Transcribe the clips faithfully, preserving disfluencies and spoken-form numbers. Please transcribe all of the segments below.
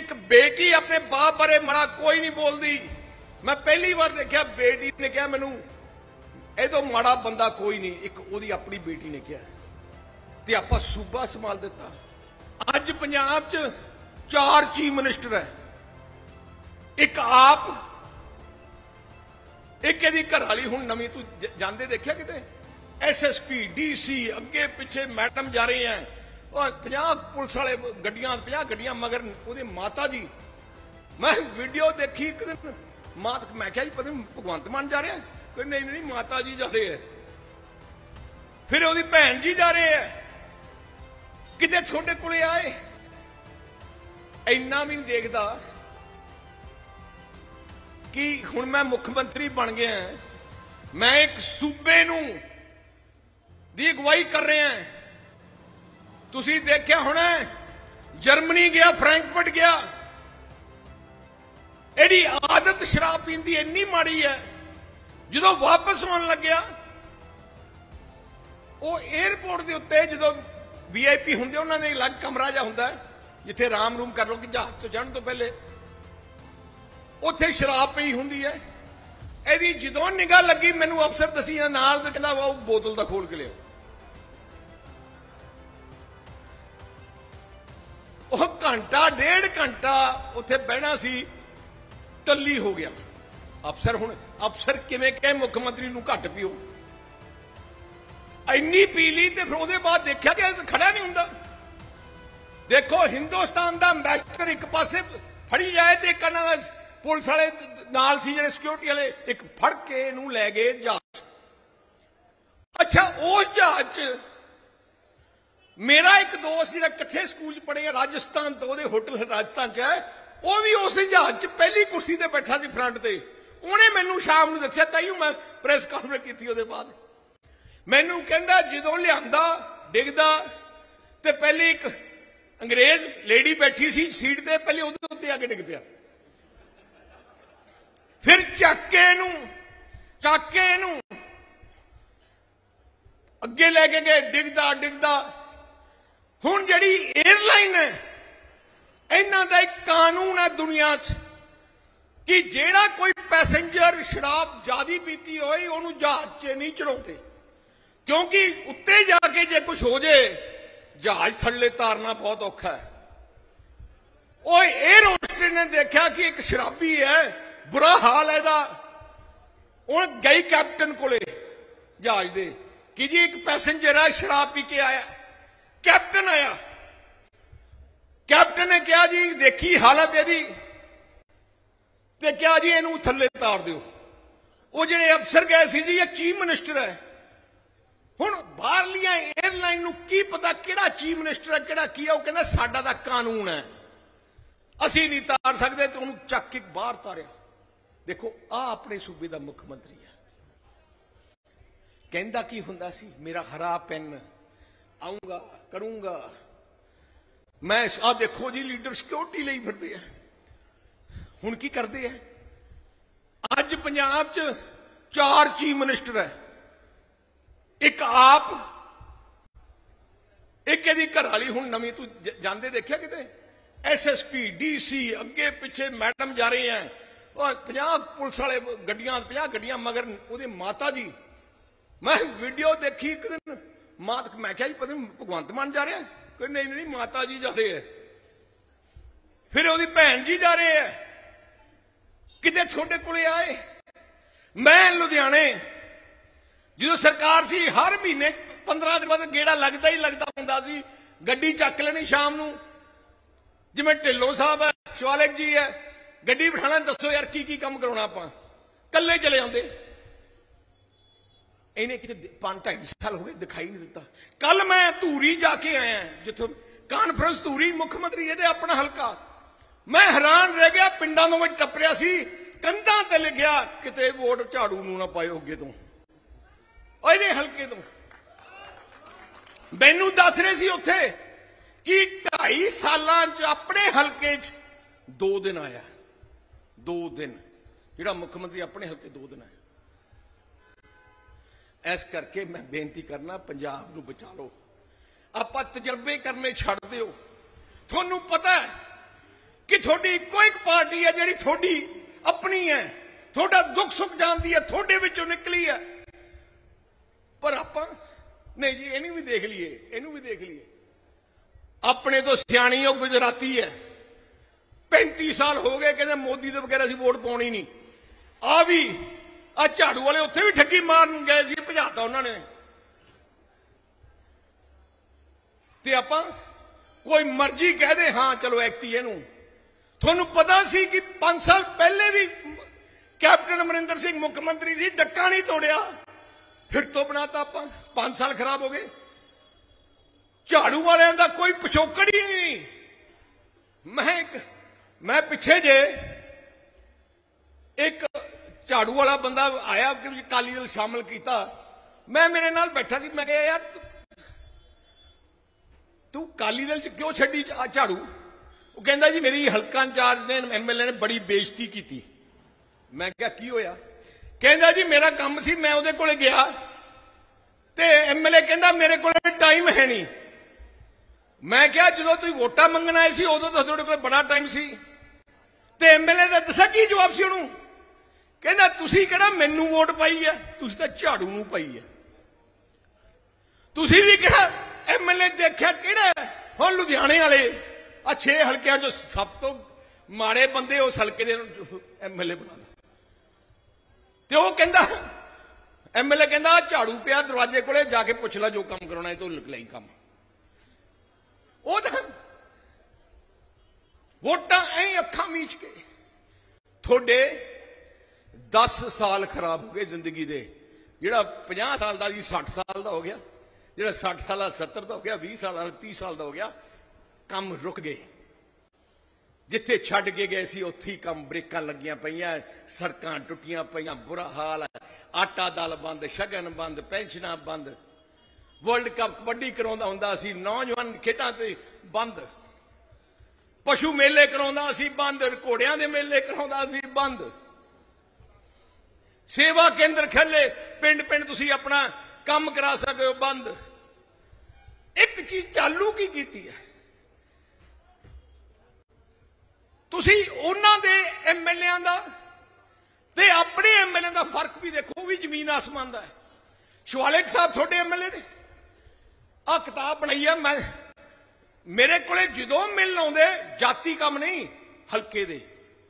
एक बेटी अपने बाप बारे माड़ा कोई नहीं बोलती। मैं पहली बार देखा बेटी ने कहा मैनू ए तो माड़ा बंदा कोई नहीं, एक ओदी अपनी बेटी ने कहा ते आपां सूबा संभाल दिता। अज पंजाब च चार चीफ मिनिस्टर है, एक आप, एक इहदी घरवाली हुण नवीं तू जांदे देखिया किते S S P D C अगे पिछे मैडम जा रहे हैं और पचास पुलिस वाले गड्डियां पचास गड्डियां मगर उहदी माता जी। मैं वीडियो देखी एक दिन मात मैं क्या जी पता नहीं भगवंत मान जा रहा है, कोई नहीं नहीं माता जी जा रहे हैं, फिर उहदी भैन जी जा रहे हैं, किते छोटे कोले आए इन्ना भी नहीं देखता कि हुण मैं मुख्यमंत्री बन गया, मैं एक सूबे नूं दी अगवाई कर रहे हैं। तुसी देखिया होना जर्मनी गया, फ्रैंकफर्ट गया, एडी आदत शराब पीन दी इन्नी माड़ी है, जो वापस आने लग्या वो एयरपोर्ट के उत्ते जो वी आई पी होंगे उन्होंने अलग कमरा जा होंगे जिथे राम रूम कर लो कि जहाज तो चढ़न तो पहले उत्थे शराब पई होंगी है। यदि जो निगाह लगी मैनू अफसर दसी नाल तो कहता वो बोतल का खोल के लियो। वह घंटा डेढ़ घंटा उत्थे बहना सी टल्ली हो गया अफसर। हुण अफसर किवें कहे मुख्यमंत्री नूं घट पियो, इन्नी पी ली ते फिर उहदे बाद देखा कि खड़ा नहीं हुंदा। देखो हिंदुस्तान का अंबैसडर एक पासे फड़ी जाए तो एक पुलिस वाले नाल सी जिहड़े सिक्योरिटी वाले एक फड़ के इहनूं लै गए जहाज। अच्छा उस जहाज मेरा एक दोस्त जिहड़ा इकट्ठे स्कूल च पढ़े राजस्थान तो उहदे होटल राजस्थान च है, वह भी उस जहाज च पहली कुर्सी ते बैठा सी फ्रंट ते। उहने मैनूं शाम नूं दस्सिया ताईं मैं प्रेस कानफ्रेंस कीती उहदे बाद मैनूं कहंदा जदों लिआंदा डिगदा ते पहले एक अंग्रेज लेडी बैठी सी सीट ते, पहले उहदे उत्ते आके डिग पिया, फिर चक के इहनूं चक के इहनूं अगे लैके गए डिगदा डिगदा। हुण जिहड़ी एयरलाइन है इन्हां दा एक कानून है दुनिया च कि जिहड़ा कोई पैसेंजर शराब ज्यादा पीती होए उहनूं जहाज च नहीं चढ़ाउंदे, क्योंकि उत्ते जाके जे कुछ हो जाए जहाज थल्ले तारना बहुत औखा है। वो एयर होस्टेस ने देखा कि एक शराबी है, बुरा हाल है इहदा, उन्हें गई कैप्टन कोले जहाज दे कि जी एक पैसेंजर है शराब पी के आया। कैप्टन आया, कैप्टन ने कहा जी देखी हालत यदि ते क्या जी इनू थल्ले तार दिओ। वो जिहड़े अफसर गए सी जी ये चीफ मिनिस्टर है। हुण बाहरलियां एयरलाइन नूं की पता किहड़ा चीफ मिनिस्टर है किहड़ा की है, वो कहंदा साडा दा कानून है असीं नहीं तार सकदे, ते उहनूं चक के बाहर तारिया। देखो आ अपने सूबे दा मुख्यमंत्री है, कहंदा की हुंदा सी मेरा हरा पेन आऊंगा करूंगा मैं। आ देखो जी लीडर सिक्योरिटी लई फिरदे हैं, हुण की करदे हैं। अज पंजाब च चार चीफ मिनिस्टर है, एक आप, एक इहदी घरवाली हुण नवीं तू जांदे देखिया किते S S P D C अगे पिछे मैडम जा रहे हैं और पचास पुलिस वाले गड्डियां पचास गड्डियां मगर उहदी माता जी। मैं वीडियो देखी एक दिन मात मैं क्या जी पता नहीं भगवंत मान जा रहा है, कोई नहीं नहीं माता जी जा रहे हैं, फिर उहदी भैन जी जा रहे हैं, किते छोटे कोले आए। मैं लुधियाने जो सरकार सी हर महीने पंद्रह दिन बाद गेड़ा लगता ही लगता हुंदा सी, गड्डी चक लेनी शाम नूं, जिवें ढिल्लों साहब है शिवालिक जी है, गड्डी बिठाना दसो यार की की काम कराउणा आपां, कल्ले चले आउंदे। इन्हें किते पांच ढाई साल हो गए दिखाई नहीं दिता। कल मैं धूरी जाके आया जिथों कानफ्रेंस धूरी मुख्यमंत्री ये अपना हल्का, मैं हैरान रह गया। पिंडां नूं मैं टपरिया सी, कंधां ते लिखिया किते वोट झाड़ू नूं ना पायो अगे तो इहदे हल्के तो। मैनू दस रहे सी उत्थे कि ढाई सालां च अपने हल्के च दो दिन आया, दो दिन जिहड़ा मुख्यमंत्री अपने हल्के दो दिन आया। इस करके मैं बेनती करना पंजाब नूं बचा लो, आपां तजर्बे करने छड्ड दिओ। तुहानूं पता है कि थोड़ी इको एक पार्टी है जिहड़ी थोड़ी अपनी है, थोड़ा दुख सुख जानती है, थोड़े विचों निकली है। पर आपां नहीं जी, इहनूं भी देख लीए, इहनूं भी देख लीए। अपने तो सियाणी ओ गुजराती है, पैंती साल हो गए कहते मोदी दे बगैर असीं वोट पाउणी नहीं। आ भी आ झाड़ू वाले उत्थे भी ठगी मारन गए सी, भजाता उन्होंने। ते आपां कोई मर्जी कह दे हाँ चलो एक्टी इहनूं, तुहानूं पता सी कि पांच साल पहले भी कैप्टन अमरिंदर सिंह मुख्यमंत्री सी, डक्का नहीं तोड़िया, फिर तो बनाता आपां। पांच साल खराब हो गए। झाड़ू वालियां दा कोई पिछोकड़ ही नहीं। मैं एक मैं पिछे जे एक झाड़ू वाला बंदा आया कि अकाली दल शामिल किया, मैं मेरे नाल बैठा सी, मैं कहा यार तू अकाली दल च क्यों छड्डी झाड़ू? वो कहंदा जी मेरी हल्का इंचार्ज ने एम एल ए ने बड़ी बेइज्जती की। मैं क्या की होया? कहंदा जी मेरा काम सी, मैं उहदे कोले गया ते एम एल ए कहंदा मेरे कोले टाइम है नहीं। मैं क्या जो तुसीं वोटां मंगण आए सी उदों तां तुहाडे कोल बड़ा टाइम सी। ते एम एल ए दा दस्सां की जवाब सी उहनूं? कहना तुसीं किहड़ा मैनूं वोट पाई है, तुसीं तां झाड़ू नूं पाई है। तुसीं भी किहड़ा एम एल ए देखिया किहड़ा हुण लुधियाणे वाले आ छे हल्कियां चों सब तो माड़े बंदे उस हल्के दे एम एल ए बना ते ओह कहंदा एम एल ए कहंदा झाड़ू पिया दरवाजे कोले जाके पुछ ला जो काम कराउणा तो लई काम। ओह तां वोटां ऐ अखां मीच के थोड़े दस साल खराब हो गए जिंदगी दे। जिहड़ा पचास साल का जी सठ साल का हो गया, जिहड़ा सठ साल का सत्तर का हो गया, बीस साल का तीस साल का हो गया। काम रुक गए, जिथे छड्ड के गए सी उत्थे ही काम ब्रेकां लगियां पईयां, सड़कां टुटियां पईयां, बुरा हाल है। आटा दाल बंद, शगन बंद, पेंशनां बंद, वर्ल्ड कप कबड्डी कराउंदा हुंदा सी, नौजवान खेडां ते बंद, पशु मेले कराउंदा सी बंद, घोड़ियां दे मेले कराउंदा सी बंद, सेवा केंद्र खोले पिंड पिंड तुसी अपना काम करा सकते हो बंद। एक चीज चालू की कीती है तुसी उन्हां दे एमएलए दा ते अपने एमएलए दा फर्क भी देखो, भी जमीन आसमान दा है। शिवालिक साहब थोड़े एमएलए ने आ किताब बनाई है, मैं मेरे कोले जदों मिलन आउंदे जाति काम नहीं हल्के दे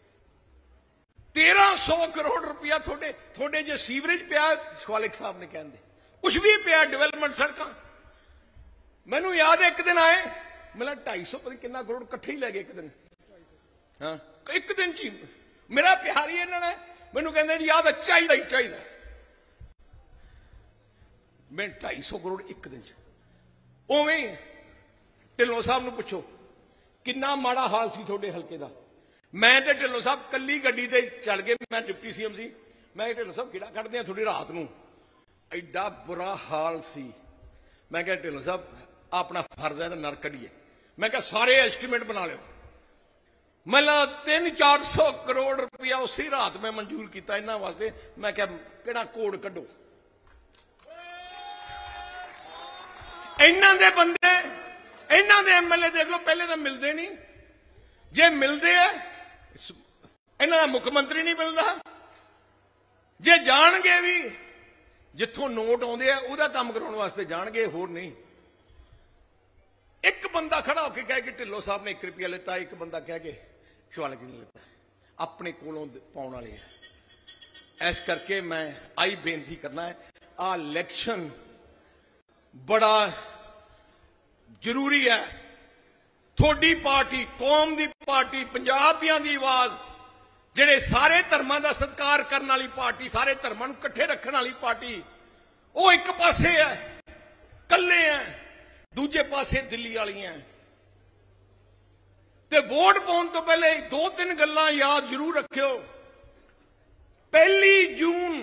तेरह सौ करोड़ रुपया थोड़े थोड़े जे सीवरेज पिया शिवालिक साहब ने कहते कुछ भी पिया डेवलपमेंट सड़क। मैनू याद है एक दिन आए मिला ढाई सौ पता कितना करोड़ कट्ठे ही लै गए एक दिन। हाँ एक दिन ची मेरा प्यार ही इन्होंने मैनू कहते जी याद चाहिए ही चाहिए। मैं ढाई सौ करोड़ एक दिन च उवें ढिल्लों साहब नूं पुछो कितना माड़ा हाल सी थोड़े हल्के का। मैं तो ढिल्लों साहब कली गड्डी ते चल गए, मैं डिप्टी सीएम सी, मैं ढिल्लों साहब किड़ा कढ़दे हैं थोड़ी रात नूं, एडा बुरा हाल सी। मैं क्या ढिल्लों साहब अपना फर्ज है तो नर कढ़िए। मैं क्या सारे एस्टीमेट बना लो। मैं तीन चार सौ करोड़ रुपया उसी रात में मंजूर किया इन्होंने वास्ते। मैं क्या किहड़ा कोड कढ़ो इन्हां दे बंदे इन्हां दे एमएलए देख लो पहले तो मिलते नहीं, जे मिलते है इन्हां दा मुख्यमंत्री नहीं मिलता, जे जाणगे भी जिथों नोट आउंदे आ उहदा काम कराउण वास्ते जाणगे होर नहीं। एक बंदा खड़ा होकर कह के ढिल्लों साहब ने एक रुपया लेता, एक बंदा कह के शिवालिक ने लेता, अपने कोलों पाउण वाले है। इस करके मैं आई बेनती करना है आ इलैक्शन बड़ा जरूरी है। थोड़ी पार्टी कौम दी पार्टी पंजाबियां दी आवाज जिहड़े सारे धर्मां दा सत्कार करने वाली पार्टी, सारे धर्मां नूं इकट्ठे रखने वाली पार्टी, वो एक पासे है कल्ले है, दूजे पासे दिल्ली वालियां है। ते वोट पाउण तो पहले दो तीन गल्लां याद जरूर रखियो। पहली जून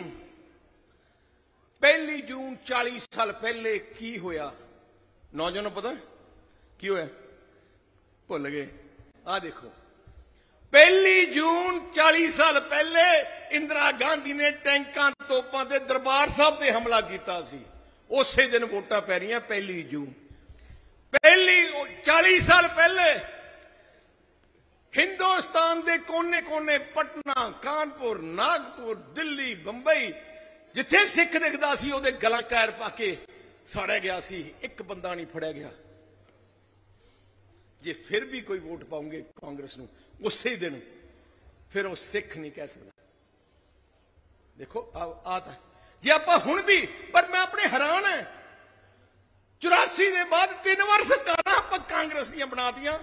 पहली जून चालीस साल पहले की होया नौजवानों पता की होया? भुल गए। आ देखो पहली जून चालीस साल पहले इंदिरा गांधी ने टैंकां तोपां ते दरबार साहब ते हमला किया सी। उसे दिन वोटां पै रही पहली जून। पहली चालीस साल पहले हिंदुस्तान के कोने कोने, पटना, कानपुर, नागपुर, दिल्ली, बंबई, जिथे सिख दिखता सी उहदे गलां टायर पा के साड़िया गया सी, एक बंदा नहीं फड़िया गया। जे फिर भी कोई वोट पाओगे कांग्रेस नूं उस दिन, फिर वो सिख नहीं कह सकता। देखो आ जे आप हुण भी, पर मैं अपने हैरान है, चौरासी के बाद तीन बार सरकारां आपां कांग्रेस दीयां बना दियां।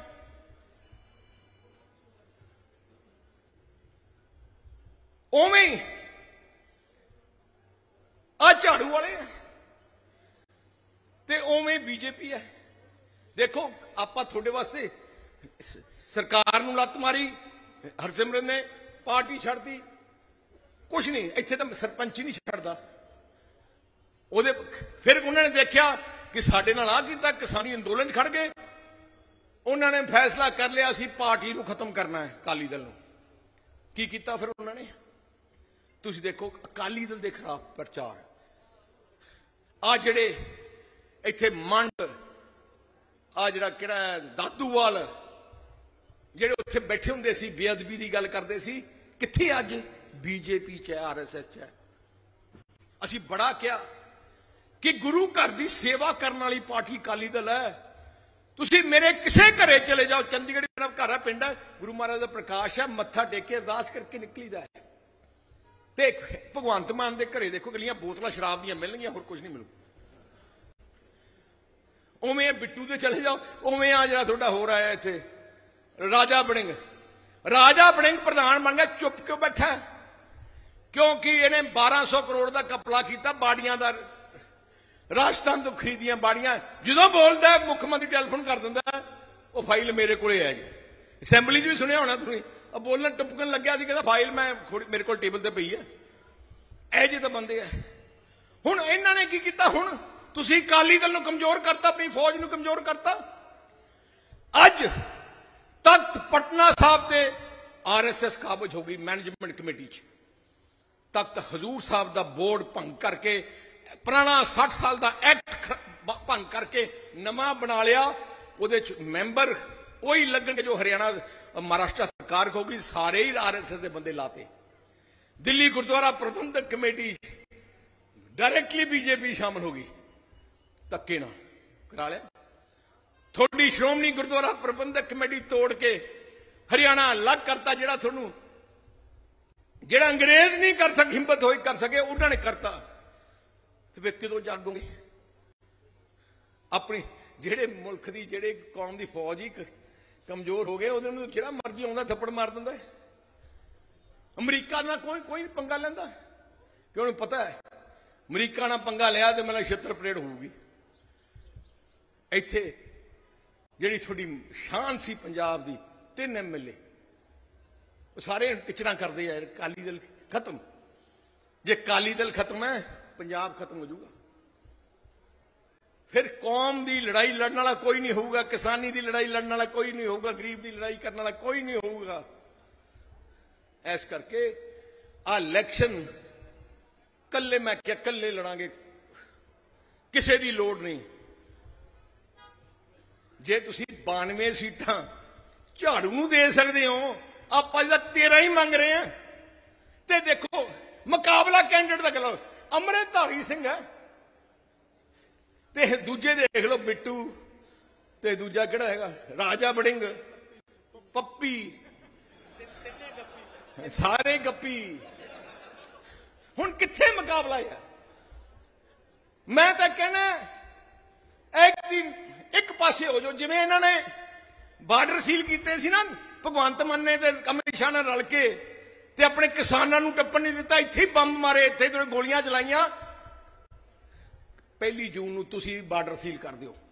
उवें आ झाड़ू वाले है ते उवें बीजेपी है। देखो आपां तुहाडे वास्ते सरकार नूं लत्त मारी, हरसिमरत ने पार्टी छड्ड दी, कुछ नहीं, इत्थे तो सरपंच ही नहीं छड्डदा। ਉਹਦੇ फिर उन्होंने देखा कि साडे नाल आ कीता, किसानी अंदोलन खड़ गए, उन्होंने फैसला कर लिया सी पार्टी नूं खत्म करना है, अकाली दल नूं। की कीता फिर उन्होंने, तुसीं देखो अकाली दल दे खिलाफ प्रचार, आ जिहड़े इत्थे मंड, आ जिहड़ा किहड़ा दादूवाल, जिहड़े उत्थे बैठे हुंदे सी बेअदबी दी गल करदे सी, कित्थे अज बीजेपी च है, आर एस एस च है। असीं बड़ा क्या कि गुरु घर की सेवा करने वाली पार्टी अकाली दल है। तुसीं मेरे किसी घरे चले जाओ, चंडीगढ़ मेरा घर है, पिंड है, गुरु महाराज का प्रकाश है, मत्था टेक के अरदास करके निकलीदा है। ते भगवंत मान के घरे देखो गलियां बोतलां शराब दियां मिलणगियां, होर कुछ नहीं मिलू। उवें बिट्टू दे चले जाओ, उवें आ जिहड़ा तुहाडा हो रहा है इत्थे राजा वड़िंग, राजा वड़िंग प्रधान बन गया, चुप क्यों बैठा? क्योंकि इन्हें बारह सौ करोड़ का कपला किया बाड़ियां का, राजस्थान तो खरीदियां बाड़ियां। जो बोलता है मुख्यमंत्री टैलीफोन कर दिंदा, वो फाइल मेरे को है जी, असैंबली च भी सुनिया होना तुसीं, अब बोलना टुपकन लग्या सी, कहता फाइल मैं मेरे को टेबल ते पई है। ਇਹ ਜਿਹੇ ਤਾਂ ਬੰਦੇ ਆ। ਹੁਣ ਇਹਨਾਂ ਨੇ ਕੀ ਕੀਤਾ? ਹੁਣ ਤੁਸੀਂ ਅਕਾਲੀ ਦਲ ਨੂੰ ਕਮਜ਼ੋਰ ਕਰਤਾ, ਆਪਣੀ ਫੌਜ ਨੂੰ ਕਮਜ਼ੋਰ ਕਰਤਾ। ਅੱਜ ਤਖਤ ਪਟਨਾ ਸਾਹਿਬ ਤੇ ਆਰਐਸਐਸ ਕਾਬਜ ਹੋ ਗਈ ਮੈਨੇਜਮੈਂਟ ਕਮੇਟੀ 'ਚ। ਤਖਤ ਹਜ਼ੂਰ ਸਾਹਿਬ ਦਾ ਬੋਰਡ ਭੰਗ ਕਰਕੇ, ਪੁਰਾਣਾ ਸੱਠ ਸਾਲ ਦਾ ਐਕਟ ਭੰਗ ਕਰਕੇ ਨਵਾਂ ਬਣਾ ਲਿਆ। ਉਹਦੇ 'ਚ ਮੈਂਬਰ ਉਹੀ ਲੱਗਣਗੇ ਜੋ ਹਰਿਆਣਾ महाराष्ट्र सरकार होगी, सारे ही आरएसएस के बंदे लाते। दिल्ली गुरुद्वारा प्रबंधक कमेटी डायरेक्टली बीजेपी शामिल होगी, धक्के ना करा लिया। थोड़ी श्रोमणी गुरुद्वारा प्रबंधक कमेटी तोड़ के हरियाणा अलग करता, जेड़ा थोनू जेड़ा अंग्रेज नहीं कर सके, हिम्मत हो कर सके, उन्होंने करता। तो वे कदों जागोगे? अपनी जेड़े मुल्क की जेड़े कौम की फौज ही कमजोर हो गए, उन्होंने जो मर्जी आता थप्पड़ मार दिंदा है। अमरीका ना कोई कोई पंगा लेंदा, क्यों? पता है अमरीका ना पंगा लिया तो मतलब छित्र परेड होगी। इत्थे जिहड़ी थोड़ी शान सी पंजाब दी, तीन एम एल ए सारे पिछड़ा करते हैं। अकाली दल खत्म, जे अकाली दल खत्म है पंजाब खत्म हो जाऊगा। फिर कौम की लड़ाई लड़ने वाला कोई नहीं होगा, किसानी की लड़ाई लड़ने वाला कोई नहीं होगा, गरीब की लड़ाई करने वाला कोई नहीं होगा। इस करके आ इलैक्शन कल्ले, मैं क्या कल्ले लड़ांगे, किसी की लोड़ नहीं। जे तुसी बानवे सीटां झाड़ू नूं दे सकते हो, आप तेरह ही मंग रहे हैं। ते देखो मुकाबला कैंडिडेट का करो, अमृतधारी सिंह है ते दूजे देख लो बिट्टू, ते दूजा किहड़ा हैगा राजा वड़िंग, पप्पी, सारे गप्पी। हुण कित्थे मुकाबला है? मैं तो कहना एक दिन एक पासे हो जाओ, जिवें इन्होंने बार्डर सील किए सी ना भगवंत मान ने ते अमित शाह नाल रल के, ते अपने किसानों नूं टप्पण नहीं दिता, इत्थे ही बंब मारे, इत्थे गोलियां चलाइयां। पहली जून नूं तुसीं बार्डर सील कर दिओ।